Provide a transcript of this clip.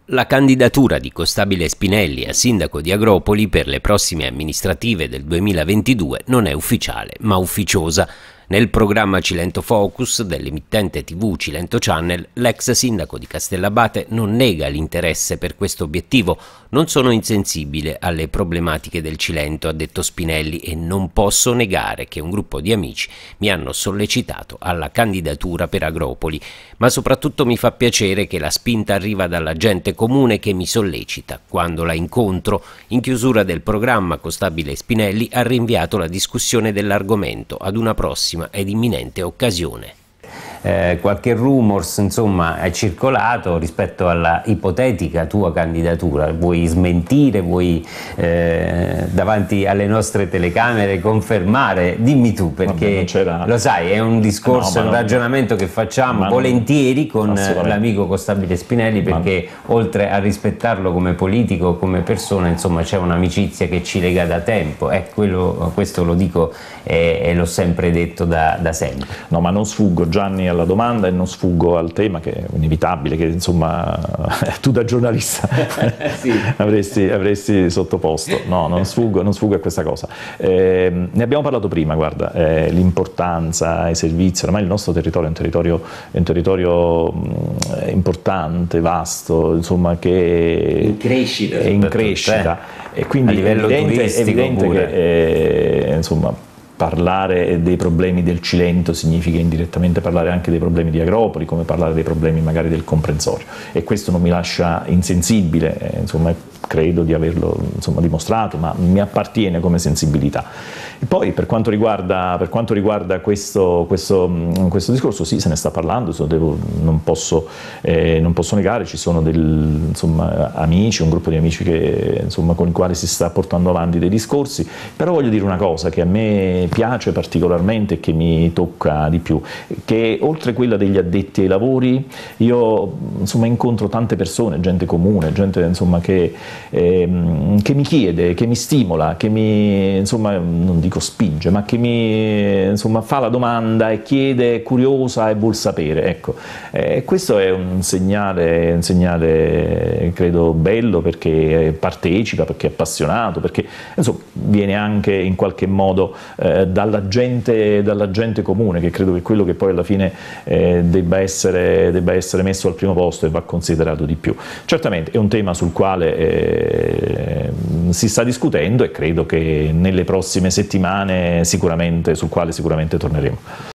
La candidatura di Costabile Spinelli a sindaco di Agropoli per le prossime amministrative del 2022 non è ufficiale, ma ufficiosa. Nel programma Cilento Focus dell'emittente TV Cilento Channel, l'ex sindaco di Castellabate non nega l'interesse per questo obiettivo. Non sono insensibile alle problematiche del Cilento, ha detto Spinelli, e non posso negare che un gruppo di amici mi hanno sollecitato alla candidatura per Agropoli, ma soprattutto mi fa piacere che la spinta arriva dalla gente comune che mi sollecita. Quando la incontro, in chiusura del programma, Costabile Spinelli ha rinviato la discussione dell'argomento ad una prossima ed imminente occasione. Qualche rumors insomma è circolato rispetto alla ipotetica tua candidatura. Vuoi smentire, vuoi davanti alle nostre telecamere confermare? Dimmi tu, perché lo sai, è un discorso, un ragionamento che facciamo volentieri con l'amico Costabile Spinelli, perché oltre a rispettarlo come politico, come persona, insomma c'è un'amicizia che ci lega da tempo, questo lo dico e l'ho sempre detto da sempre. No, ma non sfuggo, Gianni, alla domanda, e non sfuggo al tema, che è inevitabile, che insomma tu da giornalista sì. avresti sottoposto. No, non sfuggo a questa cosa. Ne abbiamo parlato prima, guarda, l'importanza, i servizi. Ormai il nostro territorio è un territorio importante, vasto, insomma, che è in crescita, e quindi a livello è evidente che insomma, parlare dei problemi del Cilento significa indirettamente parlare anche dei problemi di Agropoli, come parlare dei problemi magari del comprensorio, e questo non mi lascia insensibile, insomma, credo di averlo dimostrato, ma mi appartiene come sensibilità. E poi per quanto riguarda questo discorso, sì, se ne sta parlando, non posso negare, ci sono amici, un gruppo di amici con i quali si sta portando avanti dei discorsi, però voglio dire una cosa che a me piace particolarmente e che mi tocca di più, che oltre quella degli addetti ai lavori, io incontro tante persone, gente comune, gente che mi chiede, che mi stimola, che mi non dico spinge, ma che mi fa la domanda e chiede, è curiosa e vuol sapere. Ecco, questo è un segnale credo bello, perché partecipa, perché è appassionato, perché viene anche in qualche modo dalla gente comune, che credo che quello che poi alla fine debba essere messo al primo posto e va considerato di più. Certamente è un tema sul quale si sta discutendo, e credo che nelle prossime settimane sul quale sicuramente torneremo.